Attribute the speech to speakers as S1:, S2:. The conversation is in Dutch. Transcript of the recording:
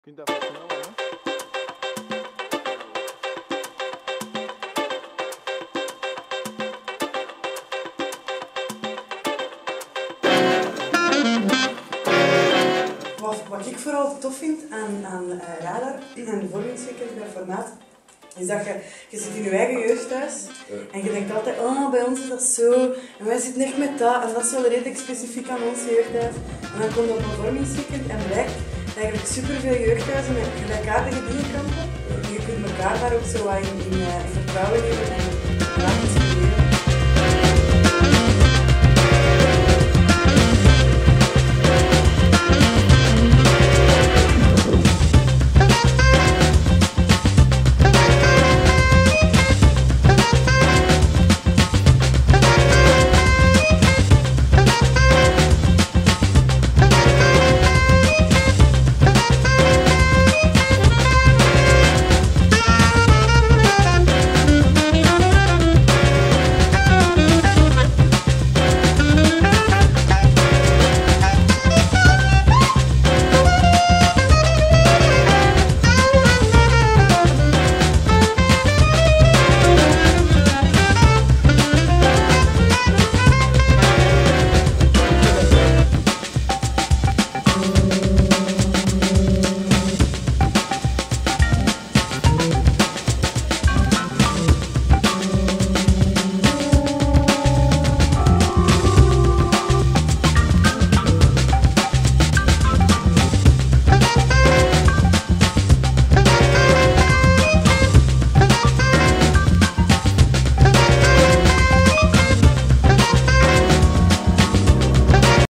S1: Kunt dat versnellen, hè?
S2: Wat ik vooral tof vind aan Radar en de vormingsweekend bij Formaat, is dat je zit in je eigen jeugdhuis en je denkt altijd, oh, bij ons is dat zo, en wij zitten echt met dat, en dat is wel redelijk specifiek aan ons jeugdhuis. En dan komt je op een vormingsweekend en blijkt dat eigenlijk superveel jeugdhuizen met gelijkaardige dingen kampen. En je kunt elkaar daar ook zo wat in vertrouwen nemen en laten studeren.